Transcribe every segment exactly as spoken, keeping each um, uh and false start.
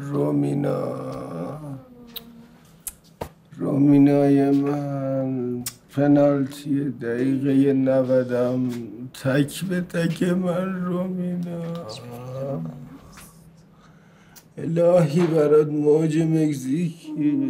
رومینا رومینای من پنالتی دقیقه نودم تک به تک من رومینا الهی برات موج مکزیکی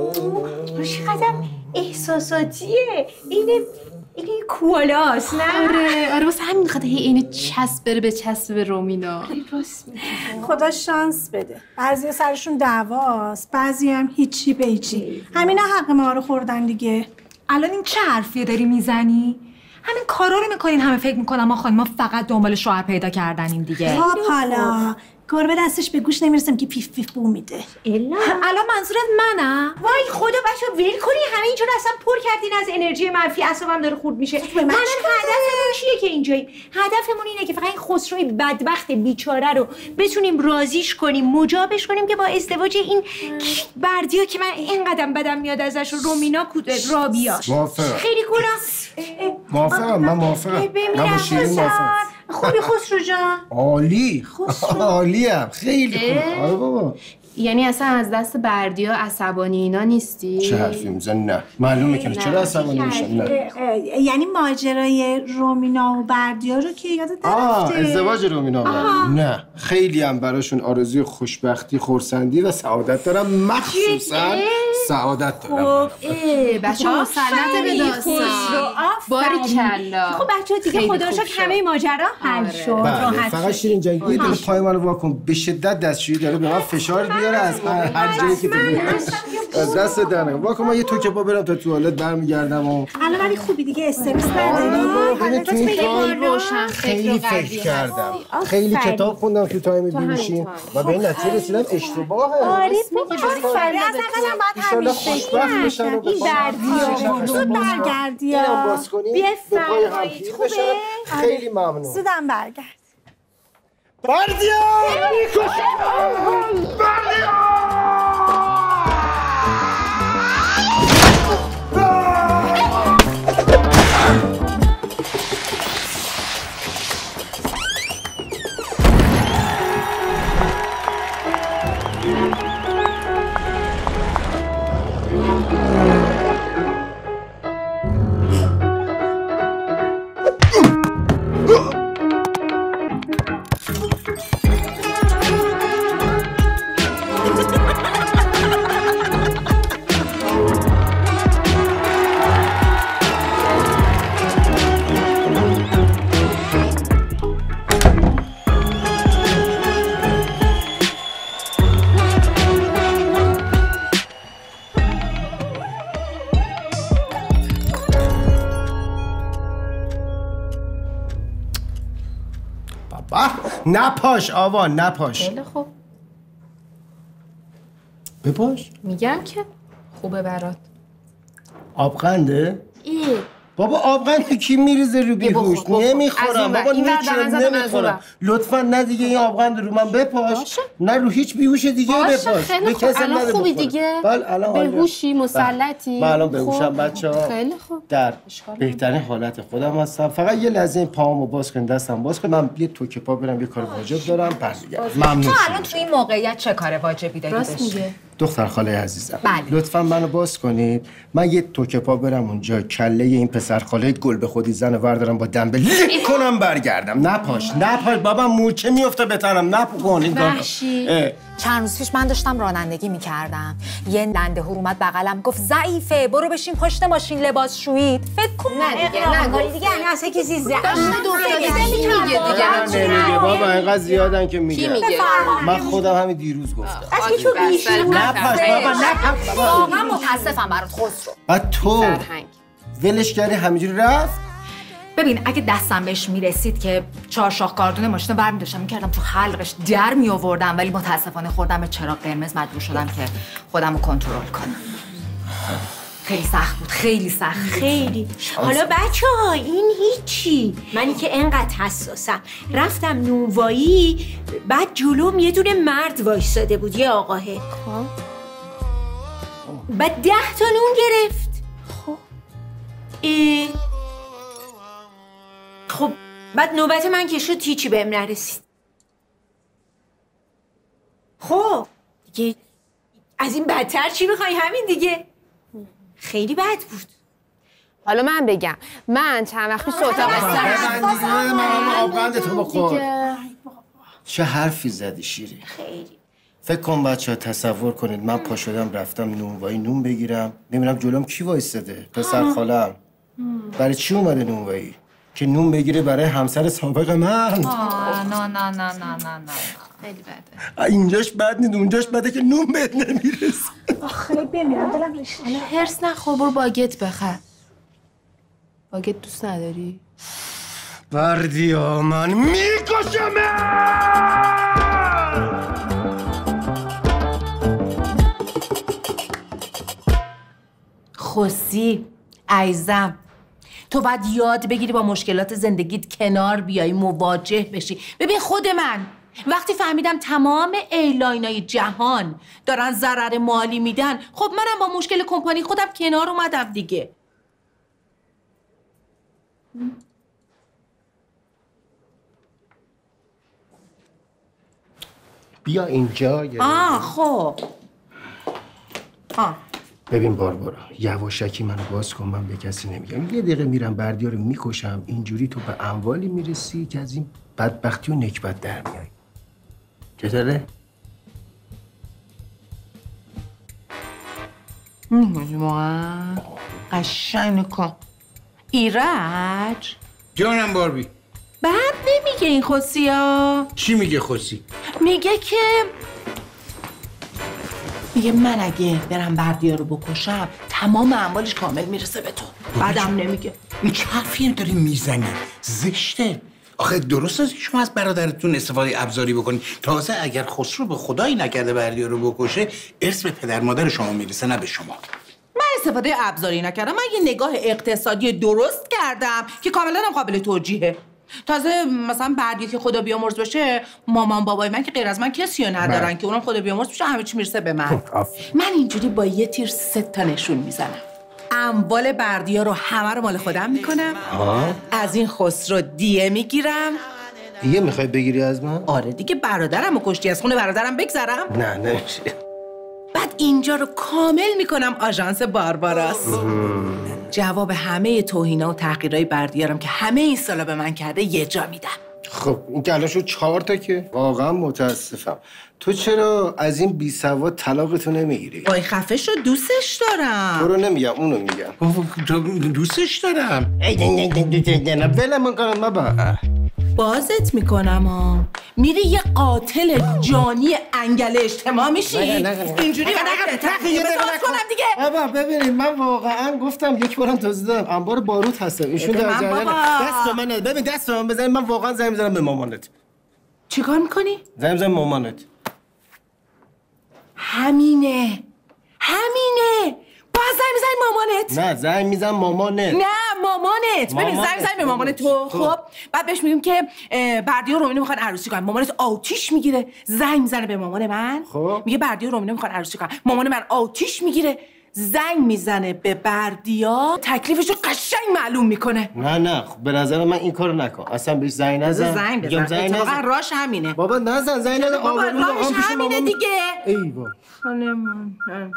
چقدر احساساتیه اینه اینه کوالاست نه؟ آره آره واسه همین میخواد هی اینه چسب بره به چسب به رومینا. خدا شانس بده بعضی سرشون دعواست بعضی هم هیچی به هیچی همینا حق ما رو خوردن دیگه. الان این چه حرفیه داری میزنی؟ همین کارا رو میکنین همه فکر میکنن ما خانم‌ها فقط دنبال شوهر پیدا کردنیم دیگه. خب حالا گربه دستش به گوش نمیرسم که پیف پیف بو میده. الا الان منظورت منم؟ وای خدا بچا ول کنی همه اینجا رو اصلا پر کردین از انرژی منفی اعصابم داره خورد میشه. الان هدفمون چیه که اینجاییم؟ هدفمون اینه که فقط این خسروی بدبخت بیچاره رو بتونیم راضیش کنیم مجابش کنیم که با ازدواج این بردیا که من اینقدر بدم میاد ازش رومینا کوده رابیا موافقم خیلی گناه موافقم من موافقم من با شیرین موافقم. خوبی خسرو جان؟ عالی عالیم خیلی خوب. آره بابا یعنی اصلا از دست بردیا عصبانی اینا نیستی؟ چه حرفی میزنی؟ نه معلومه که چرا عصبانی میشن. نه یعنی ماجرای رومینا و بردیا رو که یادت آه نرفته؟ ازدواج رومینا نه خیلی هم براشون آرزوی خوشبختی خورسندی و سعادت دارم مخصوصا سعادت دارم. خب بچه‌ها مسلط به داستان باریکلا. خب بچه‌ها دیگه خدا رو شکر همه ماجرا حل شد راحت شد. فقط شیرین جان یه دقیقه پای منو واکن به شدت دستشویی داره به من فشار بیاره از هر جایی که بگی از دست درنه واکن من یه تو که با برم تا توالت برمیگردم و الان ولی خوبی دیگه استرس نداری. تو این تایم خیلی فکر کردم خیلی کتاب خوندم تو تایم بیهوشی و به این نتیجه رسیدم اشتباهه. آره آفرین از نظرم باید همیشه این بردیا زود برگردی اینم باز کنی به پای هم پیر بشن. خیلی ممنون. زودم برگرد. بردیا بردیا نپاش آوا نپاش. خیلی خوب بپاش. میگم که خوبه برات. آبقنده؟ ای بابا آبقند کی میریزه رو بیهوش؟ نمیخورم بابا نمیخورم نمیخورم لطفا نه دیگه این آبقند رو من بپاش باشه. نه رو هیچ بیهوش دیگه بپاش خیلی خوب الان خوبی دیگه بهوشی مسلطی من الان بهوشم بچه‌ها خیلی خوب در بهترین حالت خودم هستم فقط یه لحظه این پاهامو باز کن دستم باز کن من یه توکه پا برم یه کار واجب دارم برمیگردم ممنون. تو الان تو این موقعیت چه کار واجبی داری بشی؟ دختر خاله عزیزم بله. لطفا منو باز کنید من یه توکه پا برم اونجا کله این پسر خاله گل به خودی زن وردارم با دنبه لیک کنم برگردم. نپاش نپاش بابا مورچه میفته به تنم نپکن این کارو. چند روز پیش من داشتم رانندگی میکردم یه لنده هور اومد بغلم گفت ضعیفه برو بشین پشت ماشین لباس شویید. فکر کن نه دیگه نه دیگه یعنی اصلا کسی ضعیفه میگه دیگه نمیگه بابا اینقدر زیادن که میگه من خودم همین دیروز گفتم اصلا تو بیشتر نپاش بابا نپاش واقعا متاسفم برات خسرو. بعد تو ولش کردی همینجوری رفت. ببین اگه دستم بهش میرسید که چهار شاخ کاردون ماشین رو برمی داشتم میکردم تو حلقش در می آوردم ولی متاسفانه خوردم به چراغ قرمز مجبور شدم که خودم رو کنترل کنم. خیلی سخت بود خیلی سخت خیلی. حالا بچه ها این هیچی منی که انقدر حساسم رفتم نونوایی بعد جلوم یه دونه مرد وایستاده بود یه آقاه بعد ده تا نون گرفت. خب ای خب بعد نوبت من که شد هیچی بهم نرسید. خب دیگه از این بدتر چی میخوای؟ همین دیگه. خیلی بد بود. حالا من بگم من چند وقت پیش اتاق استراحت من آبند تو بخور. چه حرفی زدی شیری؟ خیلی. فکر کن بچه ها تصور کنید من پا شدم رفتم نونوایی نون بگیرم، ببینم جلوم کی وایستده؟ پسر خالم. برای چی اومده نونوایی؟ که نون بگیره برای همسر سابق من. آه نه نه نه نه نه نه خیلی بده. اینجاش بد نیست، اونجاش بده که نون بهت نمیرسه. آخه بمیرم دلم ریشه. حالا هرس نخور، برو باگت بخر. باگت دوست نداری؟ بردیا من میکشمه. خوسی عزیزم، تو باید یاد بگیری با مشکلات زندگیت کنار بیایی، مواجه بشی. ببین خود من وقتی فهمیدم تمام ایرلاینای جهان دارن ضرر مالی میدن، خب منم با مشکل کمپانی خودم کنار اومدم دیگه. بیا اینجا. آه خب آه ببین باربارا، یواشکی منو باز کن، من به کسی نمیگم. یه دقیقه میرم بردیا رو میکشم، اینجوری تو به اموالی میرسی که از این بدبختی و نکبت در میای. چطوره؟ میگوزی واقعا قشنگ کن. ایرج جانم باربی. بعد نمیگه این خوسی ها؟ چی میگه خوسی؟ میگه که میگه من اگه برم بردیا رو بکشم تمام اموالش کامل میرسه به تو. بعدم نمیگه. این چه حرفی داری میزنی؟ زشته. آخه درست است شما از برادرتون استفاده ابزاری بکنی. تازه اگر خسرو به خدایی نکرده بردیا رو بکشه، ارث به پدر مادر شما میرسه نه به شما. من استفاده ابزاری نکردم، من یه نگاه اقتصادی درست کردم که کاملا هم قابل توجیهه. تازه مثلا بردیا که خدا بیامرز بشه، مامان بابای من که غیر از من کسی رو ندارن من. که اونم خدا بیامرز بشه همه چی میرسه به من. من اینجوری با یه تیر سه تا نشون میزنم. اموال بردیا رو همه رو مال خودم میکنم. آه. از این خسرو دیه میگیرم. دیگه میخوای بگیری از من؟ آره دیگه، برادرم رو کشتی، از خونه برادرم بگذرم؟ نه نمیشه. بعد اینجا رو کامل میکنم آژانس بارباراست. جواب همه توهینا و تحقیرهای بردیارم که همه این سالا به من کرده یه جا میدم. خب این که الان شد چهار تا که واقعا متاسفم. تو چرا از این بی سواد طلاقتو نمیگیری؟ وای خفه شو، دوستش دارم. تو رو نمیگم، اونو میگم. دوستش دارم. ولم کنم بابا. بازت میکنم ها. میری یه قاتل جانی انگل اجتماع میشی. اینجوری به باز کنم دیگه. بابا ببینید من واقعا گفتم یک بارم توضیح دادم، انبار باروت هستم. ایشون در جریان دست من نده. ببین دست من بزنید، من واقعا زنگ میزنم به مامانت. چیکار میکنی؟ زنگ میزنم مامانت. همینه همینه باز زنگ میزنی مامانت؟ نه زنگ میزنم مامانت. نه مامانت. ببین زنگ میزنی به مامانت تو. خب بعد بهش میگیم که بردیا و رومینو میخوان عروسی کنن. مامانت آتیش میگیره، زنگ میزنه به مامان من. خب میگه بردیا و رومینو میخوان عروسی کنن. مامان من آتیش میگیره، زنگ میزنه به بردیا، تکلیفشو قشنگ معلوم میکنه. نه نه خب به نظر من این کارو نکن. اصلا بهش زنگ نزن. زنگ بزن. زنگ نزن. راش همینه. بابا نزن زنگ نزن. بابا راش همینه دیگه. ایوا. خانم.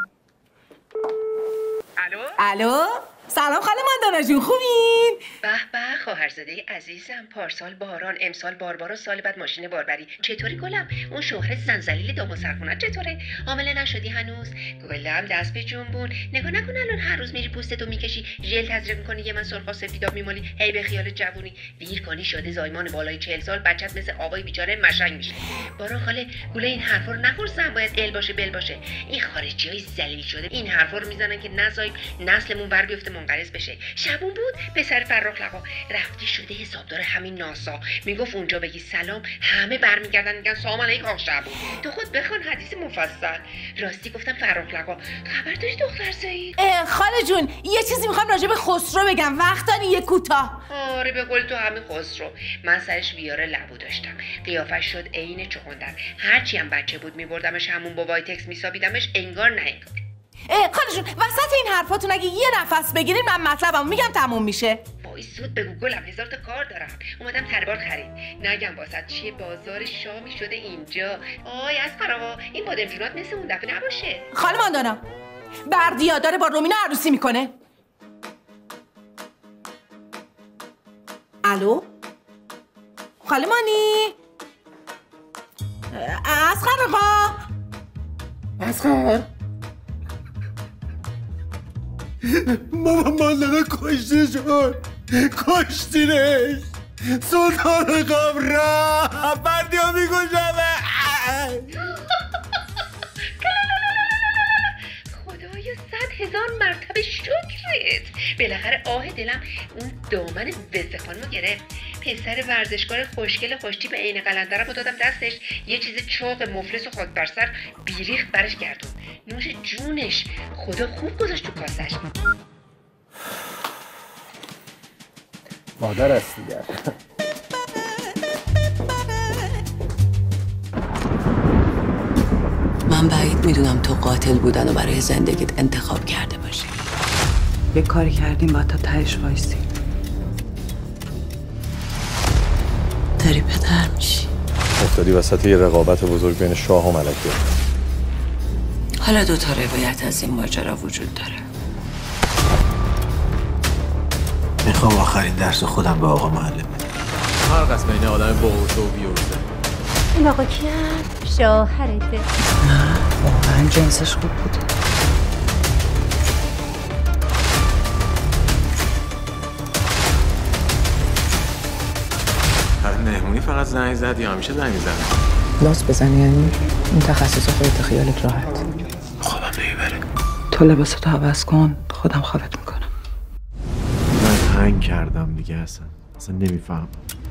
الو؟ الو؟ سلام خاله ماندانا جون، خوبین؟ به به خواهرزاده عزیزم، پارسال باران، امسال باربارا، سال بعد ماشین باربری. چطوری گلم؟ اون شوهر زنزلیل دام و سرخونت چطوره؟ حامله نشدی هنوز؟ گلم دست به جنبون. نگاه نکن الان هر روز میری پوستتو میکشی، ژل تزریق میکنی، یه من سرخ و سفیداب میمالی، هی به خیال جوونی. دیر کنی شده زایمان بالای چهل سال، بچت مثل آقای بیچاره مشنگ میشه. باران خاله گوله این حرفا رو نخور، زن باید ال باشه بل باشه. این خارجیای ذلیل شده این حرفا رو میزنن که نذاریم نسلمون بر بیفته منقرض بشه. شبون بود پسر فرخ لقا رفتی شده حسابدار همین ناسا، میگفت اونجا بگی سلام همه برمیگردن میگن سلام علیک آقا شبون. تو خود بخوان حدیث مفصل. راستی گفتم فرخ لقا خبر داری دختر سعید؟ خاله جون یه چیزی میخوام راجع به خسرو بگم، وقت داری یه کوتاه؟ آره به قول تو همین خسرو، من سرش ویار لبو داشتم، قیافش شد عین چغندر، هرچی هم بچه بود میبردمش همون با وایتکس میسابیدمش انگار نه انگار. خاله جون وسط این حرفاتون اگه یه نفس بگیرین من مطلبمو میگم تموم میشه. وای زود بگو گلم، هزار تا کار دارم. اومدم تربار خرید. نگم واسط چیه بازار شامی شده اینجا. آی از قراوا این بادمجونات مثل اون دفعه نباشه. خانم آندانا بردیا داره با رومینا عروسی میکنه. الو خالمانی اصغر آقا. اصغر ماما مالدقه کشته شد، کشتینش. سلطان قبره بردیا میکشمه. خدایا صد هزار مرتبه شکرت. بالاخره آه دلم اون دامن وزه خانمو گرفت. پسر ورزشکار خوشگل خوشتی به عین قلندرم رو دادم دستش، یه چیز چاق مفلس و خاک بر سر بیریخت برش گردون. نوش جونش، خدا خوب گذاشت تو کاسش. مادر است دیگر. من بعید میدونم تو قاتل بودن و برای زندگیت انتخاب کرده باشی. یه کاری کردیم باید تا تهش وایسی. داری پدر میشی. افتادی وسط یه رقابت بزرگ بین شاه و ملکه. حالا دو تا روایت از این ماجرا وجود داره. میخوام آخرین درس خودم به آقا معلم بدم. فرق است بین آدم باهوش و بیهوشه. این آقا کیه؟ شوهرته. نه واقعا جنسش خوب بود. هر مهمونی فقط زنگ زد یا همیشه زنگ میزنه؟ لاس بزنی یعنی این تخصص خودت خیالت راحت. خوابم نمیبره. تو لباساتو عوض کن، خودم خوابت میکنم. من هنگ کردم دیگه. اصلا اصلا نمیفهم.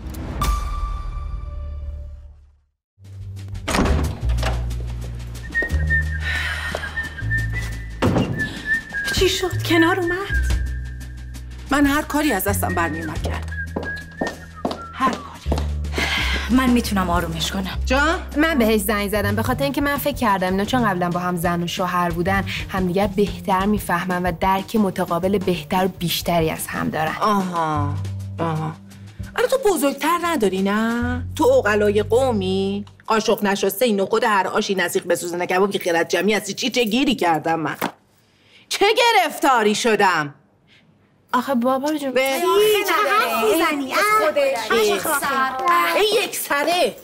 چی شد؟ کنار اومد؟ من هر کاری از دستم برمیومد کردم. هر کاری. من میتونم آرومش کنم. جان؟ من بهش زنگ زدم به خاطر اینکه من فکر کردم اینا چون قبلا با هم زن و شوهر بودن همدیگر بهتر میفهمن و درک متقابل بهتر و بیشتری از هم دارن. آها آها. الان تو بزرگتر نداری نه؟ تو عقلای قومی؟ قاشق نشسته این نخود هر آشی نسیخ بسوزنه کباب که خیرت جمعی هستی. چی چه گیری کردم من؟ چه گرفتاری شدم؟ آخه بابا جون به هیچ حرف میزنی یک سره یک سره.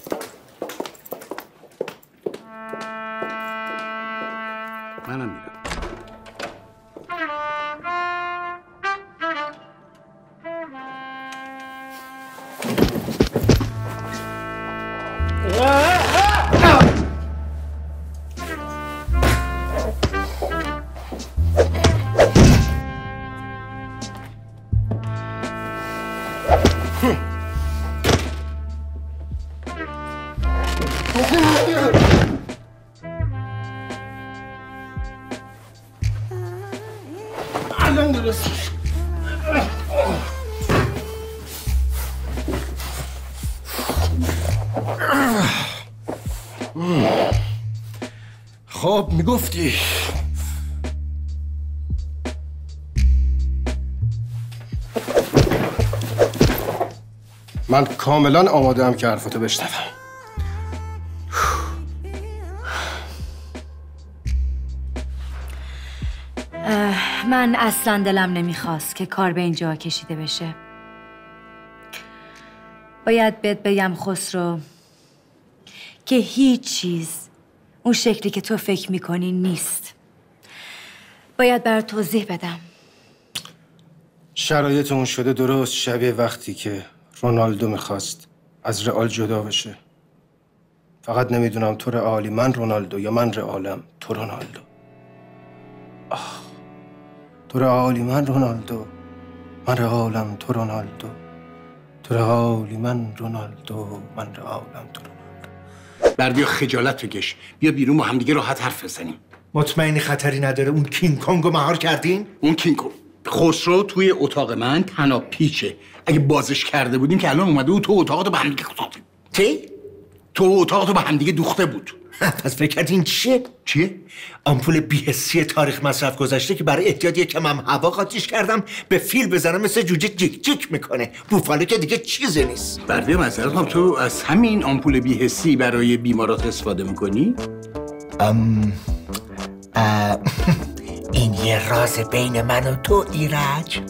منم میرم. الان درست خب میگفتی من کاملا آماده ام که حرفتو بشنوم. من اصلا دلم نمیخواست که کار به اینجا کشیده بشه. باید بهت بگم خسرو که هیچ چیز اون شکلی که تو فکر میکنی نیست. باید برات توضیح بدم. شرایط اون شده درست شبیه وقتی که رونالدو میخواست از رئال جدا بشه. فقط نمیدونم تو رئالی من رونالدو یا من رئالم تو رونالدو. آه. تو رئالی من رونالدو، من رئالم تو رونالدو. تو رئالی من رونالدو، من رئالم تو رونالدو. بردیا خجالت بکش، بیا بیرون با هم دیگه راحت حرف بزنیم. مطمئنی خطری نداره؟ اون کینگ کانگو مهار کردین؟ اون کینگ کانگ خسرو توی اتاق من تنها پیچه. اگه بازش کرده بودیم که الان اومده بود تو اتاقتو به هم دیگه دوخته. چی؟ تو اتاقتو به هم دیگه دوخته بود. پس فکر کردی این چیه؟ چیه؟ آمپول بی‌حسی تاریخ مصرف گذشته که برای احتیاط یکم هم هوا قاطیش کردم به فیل بزنم مثل جوجه جیک جیک میکنه. بوفالو که دیگه چیزی نیست. بردی مثلا هم تو از همین آمپول بی‌حسی برای بیمارات استفاده میکنی؟ ام این یه راز بین من و تو ایرج.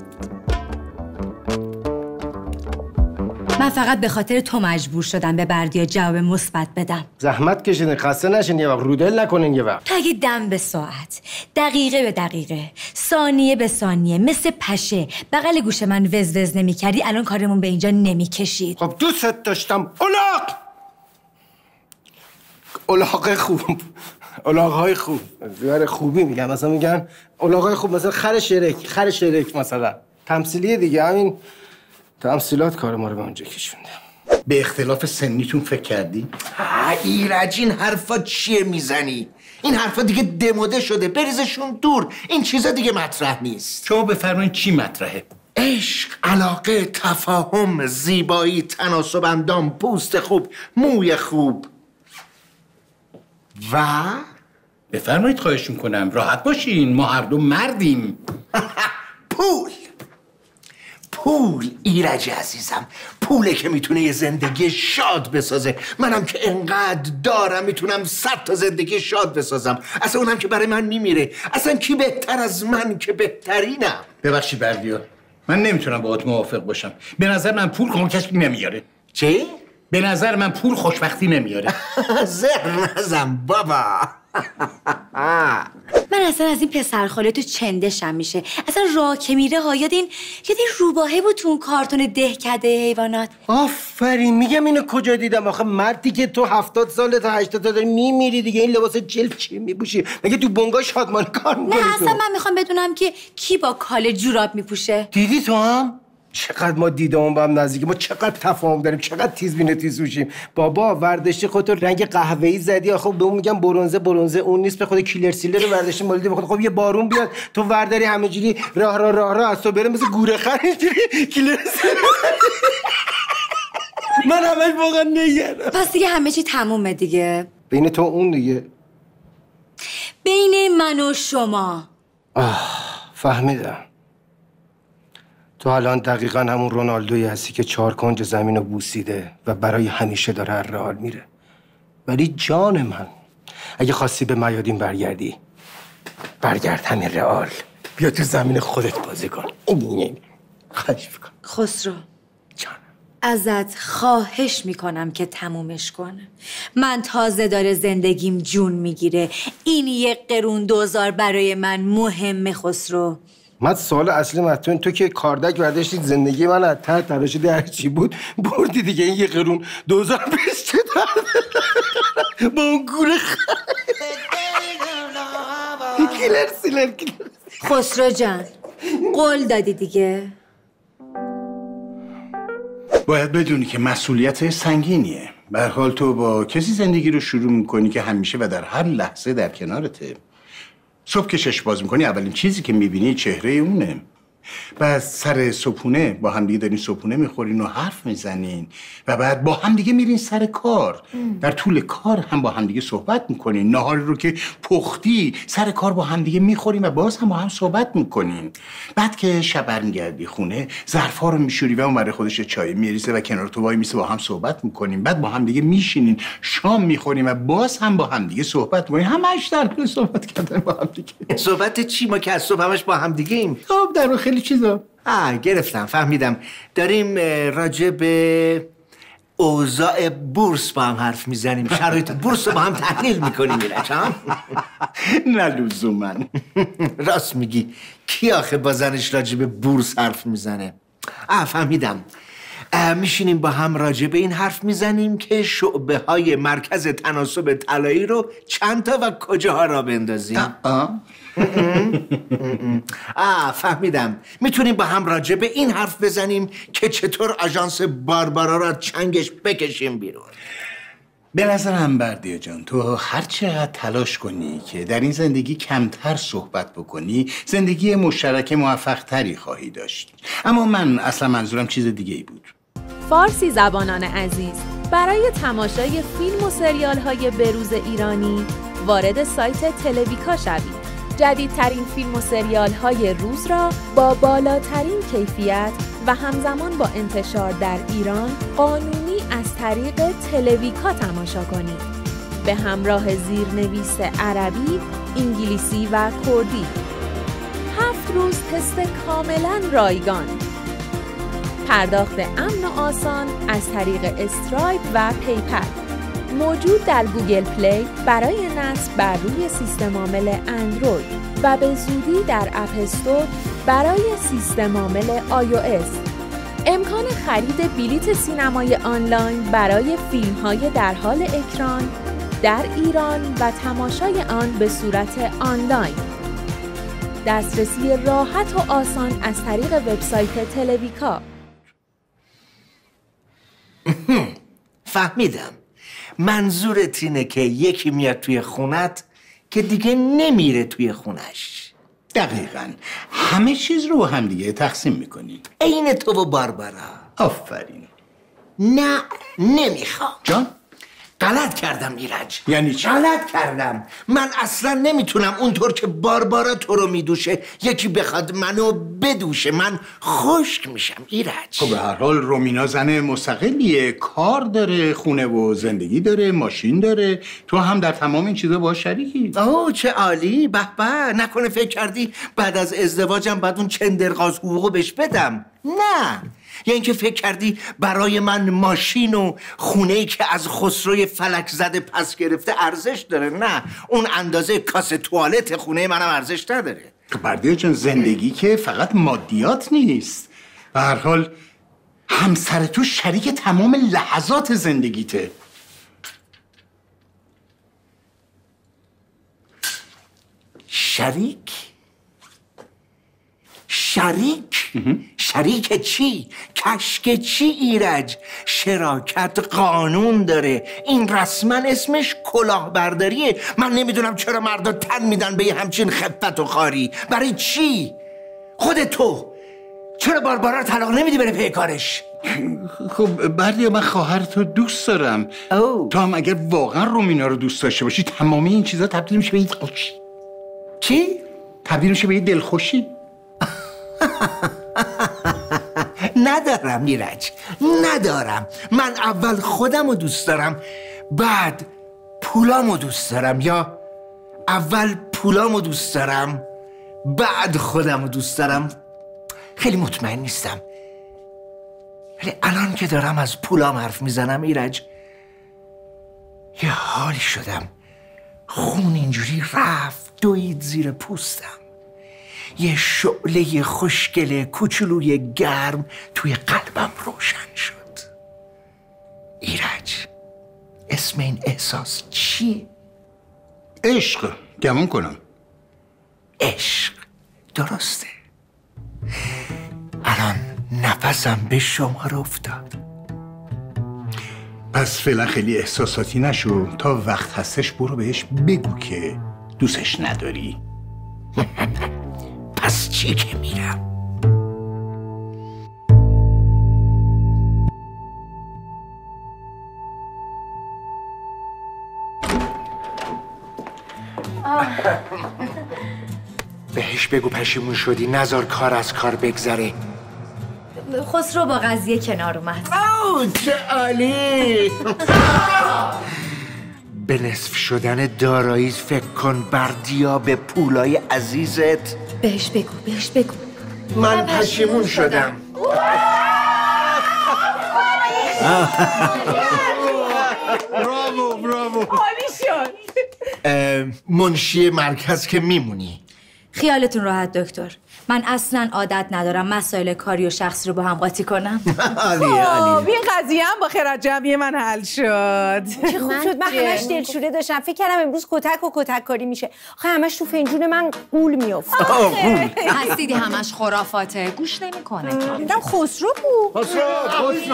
من فقط به خاطر تو مجبور شدم به بردیا جواب مثبت بدم. زحمت کشیدین، خسته نشین، یه وقت رودل نکنین یه وقت. تو اگه دم به ساعت، دقیقه به دقیقه، ثانیه به ثانیه مثل پشه بغل گوش من وز وز نمی کردی الان کارمون به اینجا نمی کشید. خب دوست داشتم. الاغ الاغ خوب الاغ‌های خوب زیار خوبی میگن، مثلا میگن الاغ‌های خوب، مثلا خر شرک خر شرک مثلا تمثیلیه دیگه. همین تمثیلات کار ما رو به اونجا کشونده. به اختلاف سنیتون فکر کردی؟ ایرج این حرفا چیه میزنی؟ این حرفا دیگه دموده شده، بریزشون دور. این چیزا دیگه مطرح نیست. شما بفرمایید چی مطرحه؟ عشق، علاقه، تفاهم، زیبایی، تناسب اندام، پوست خوب، موی خوب و بفرمایید خواهش میکنم راحت باشین، ما هر دو مردیم. پول پول ایرج عزیزم، پوله که میتونه یه زندگی شاد بسازه. منم که انقدر دارم میتونم صد تا زندگی شاد بسازم. اصلا اونم که برای من میمیره. اصلا کی بهتر از من که بهترینم. ببخشید بردیا، من نمیتونم باهات موافق باشم. به نظر من پول کمکش نمیاره. چی؟ به نظر من پول خوشبختی نمیاره. زر نزن بابا. من اصلا از این پسرخاله تو چندشم میشه. اصلا راه که میره ها یاد این یاد این روباهه بود تو اون کارتون دهکده حیوانات. آفرین، میگم اینو کجا دیدم آخه؟ مردی که تو هفتاد ساله تا هشتاد تا داری میمیری دیگه، این لباس جلف چی میپوشی؟ مگه تو بنگاه شادمانی کار میکنی؟ نه اصلا من میخوام بدونم که کی با کاله جوراب میپوشه. دیدی تو هم؟ چقدر ما دیدمون با هم نزدیکی، ما چقدر تفاهم داریم، چقدر تیز بینه تیز میشیم. بابا ورداشتی خودتو رنگ قهوه‌ای زدی، آخه به اون میگم برنزه، برنزه اون نیست. به خود کیلر سیلر رو ورداشتی مالیدی، بخواد خب یه بارون بیاد تو ورداری همینجوری راه راه راه راه از تو بره مثل گوره خر اینجوری کیلر سیلر. من همش واقعا نگردم. پس دیگه همه چی تمومه دیگه بین تو اون دیگه، بین من و شما. آه فهمیدم. تو الان دقیقا همون رونالدویی هستی که چهار کنج زمین رو بوسیده و برای همیشه داره هر رئال میره. ولی جان من، اگه خواستی به میادین برگردی، برگرد همین رئال، بیا تو زمین خودت بازی کن. خواهش میکنم خسرو جانم، ازت خواهش میکنم که تمومش کن. من تازه داره زندگیم جون میگیره. این یک قرون دوزار برای من مهمه خسرو. من سوال اصلی مطمئن تو که کاردک برداشتی زندگی من از ته تراشیدی، هر چی بود بردی دیگه. این یه قرون دوزار بیست چه درد با اون گوره خر کیلر سیلر کیلر. خسرو جان قول دادی دیگه. باید بدونی که مسئولیت سنگینیه. به هر حال تو با کسی زندگی رو شروع میکنی که همیشه و در هر لحظه در کنارته. صبح که چشم باز میکنی اولین چیزی که میبینی چهره اونه. بعد سر صبحونه با هم دیگه دارین صبحونه میخورین و حرف میزنین و بعد با هم دیگه میرین سر کار. در طول کار هم با هم دیگه صحبت میکنین. نهاری رو که پختی سر کار با هم دیگه میخورین و باز هم با هم صحبت میکنین. بعد که شب برمیگردی خونه، ظرفا رو میشوری و اون برای خودش چای میریزه و کنار تو وای میسه، با هم صحبت میکنین. بعد با هم دیگه میشینین، شام میخورین و باز هم با هم دیگه صحبت میکنین. همش در حال صحبت کردن با هم دیگه. صحبت چی؟ ما که از صبح همش با هم دیگه ایم. خب در خیلی چیزا. آه گرفتم، فهمیدم. داریم راجع به اوضاع بورس با هم حرف میزنیم، شرایط بورس رو با هم تحلیل میکنیم. ایرج ها؟ نه لزوما. راست میگی، کی آخه با زنش راجع به بورس حرف میزنه؟ آه فهمیدم. میشینیم با هم راجع به این حرف میزنیم که شعبه های مرکز تناسب طلایی رو چند تا و کجاها را بندازیم. آه آه فهمیدم. میتونیم با هم راجع به این حرف بزنیم که چطور آژانس باربارا را چنگش بکشیم بیرون. به نظرم بردیا جان، تو هر چقدر تلاش کنی که در این زندگی کمتر صحبت بکنی، زندگی مشترک موفق تری خواهی داشت. اما من اصلا منظورم چیز دیگه ای بود. فارسی زبانان عزیز، برای تماشای فیلم و سریال های بروز ایرانی وارد سایت تلویکا شوید. جدیدترین فیلم و سریال های روز را با بالاترین کیفیت و همزمان با انتشار در ایران قانونی از طریق تلویکا تماشا کنید. به همراه زیرنویس عربی، انگلیسی و کردی. هفت روز تست کاملا رایگان. پرداخت امن و آسان از طریق استرایپ و پیپل. موجود در گوگل پلی برای نصب بر روی سیستم عامل اندروید و به زودی در اپ استور برای سیستم عامل آی او اس. امکان خرید بلیت سینمای آنلاین برای فیلم‌های در حال اکران در ایران و تماشای آن به صورت آنلاین. دسترسی راحت و آسان از طریق وبسایت تلویکا. فهمیدم. منظورت اینه که یکی میاد توی خونت که دیگه نمیره توی خونش. دقیقاً. همه چیز رو هم دیگه تقسیم میکنی. عین تو و باربارا. آفرین. نه نمیخوام. جان؟ غلط کردم ایرج. یعنی چی؟ غلط کردم. من اصلا نمیتونم اونطور که باربارا تو رو میدوشه یکی بخواد منو بدوشه. من خشک میشم ایرج. خب به هر حال رومینا زن مستقلیه، کار داره، خونه و زندگی داره، ماشین داره. تو هم در تمام این چیزا باهاش شریکی. اوه چه عالی. به به. نکنه فکر کردی بعد از ازدواجم بعد اون چندرغاز حقوقو بهش بدم؟ نه. یا اینکه فکر کردی برای من ماشین و خونه‌ای که از خسروی فلک زده پس گرفته ارزش داره؟ نه، اون اندازه کاسه توالت خونه منم ارزش نداره. بردیا جان، زندگی که فقط مادیات نیست. به هر حال همسر تو شریک تمام لحظات زندگیته. شریک؟ شریک؟ شریک چی؟ کشک چی ایرج؟ شراکت قانون داره. این رسما اسمش کلاهبرداریه. من نمیدونم چرا مردا تن میدن به یه همچین خفت و خاری. برای چی؟ خود تو چرا باربارا رو طلاق نمیدی بره پی کارش؟ خب بردیا، من خواهر تو دوست دارم. او. تو هم اگر واقعا رومینا رو دوست داشته باشی تمامی این چیزا تبدیل میشه به یه دلخوشی. چی؟ تبدیل میشه به یه دلخوشی. ندارم ایرج، ندارم. من اول خودم رو دوست دارم بعد پولامو دوست دارم، یا اول پولامو دوست دارم بعد خودم رو دوست دارم. خیلی مطمئن نیستم، ولی الان که دارم از پولام حرف میزنم ایرج یه حالی شدم خون اینجوری رفت دوید زیر پوستم. یه شعله خوشگل کوچولوی گرم توی قلبم روشن شد. ایرج، اسم این احساس چیه؟ عشق. گمون کنم عشق. درسته. الان نفسم به شما رو افتاد. پس فعلا خیلی احساساتی نشو. تا وقت هستش برو بهش بگو که دوستش نداری. پس چی که میرم؟ بهش بگو پشیمون شدی، نذار کار از کار بگذره. خسرو با قضیه کنار اومد. اوه چه عالی. به نصف شدن دارایی فکر کن بردیا، به پولای عزیزت. بهش بگو بهش بگو من پشیمون شدم. براوو براوو. عالی شد. منشی مرکز که میمونی. خیالتون راحت دکتر، من اصلا عادت ندارم مسائل کاری و شخصی رو با هم قاطی کنم. عالیه عالیه. این قضیه هم با خیرات جمعی من حل شد. چه خوب شد. من همش دلشوره داشتم، فکر کردم امروز کتک و کتک کاری میشه. آخه همش تو فنجون من قول میافت. پس دیدی همش خرافاته، گوش نمیکنه. دیدم خسرو بود. خسرو خسرو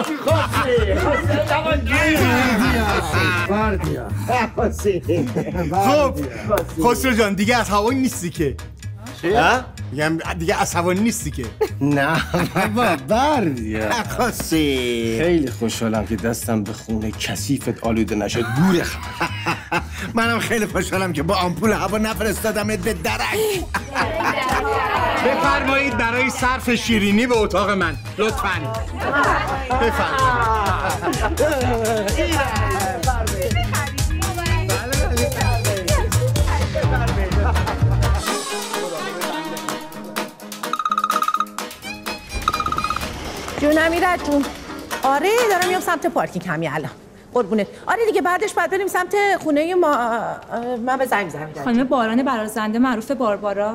خسرو خب خسرو جان دیگه از هوا نیستی که. ها؟ میگم دیگه عصبانی نیستی که؟ نه بابا بردیا نخواستی. خیلی خوشحالم که دستم به خونه کثیفت آلوده نشد. گوره منم خیلی خوشحالم که با آمپول هوا نفرستادمت به درک. بفرمایید برای صرف شیرینی به اتاق من لطفاً. بفرمایید. جون امیرت جون. آره دارم میام سمت پارکینگ همین الان. قربونت. آره دیگه بعدش بعد بریم سمت خونه ما. من به زنگ زنگ خانم باران برازنده معروف باربارا.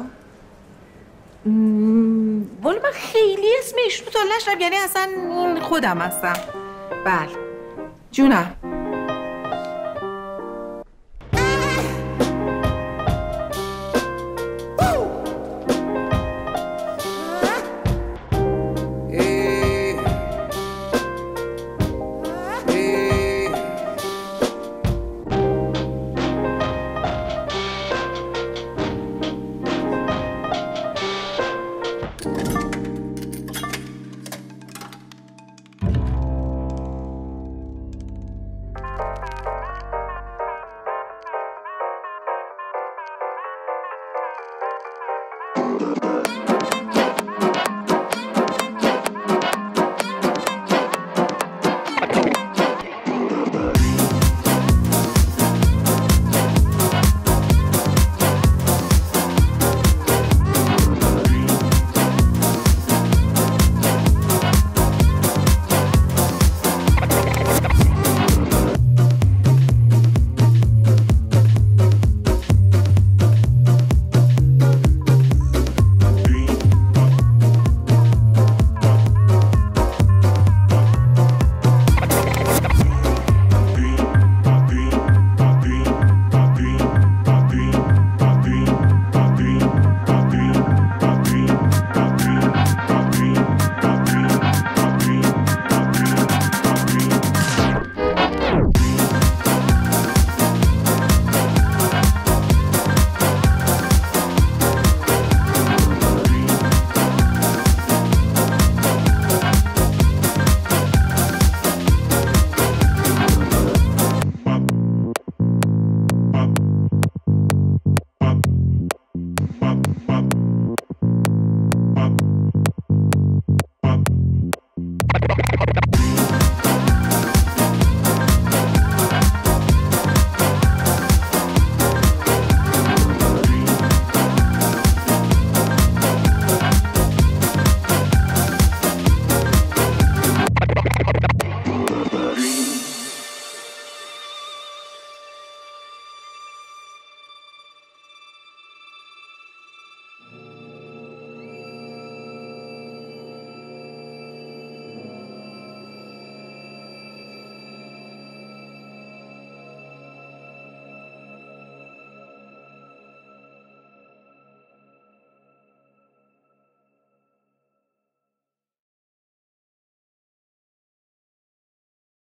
ولی من خیلی اسمش رو تا نشنیدم، یعنی اصلا این خودم هستم. بله جونم.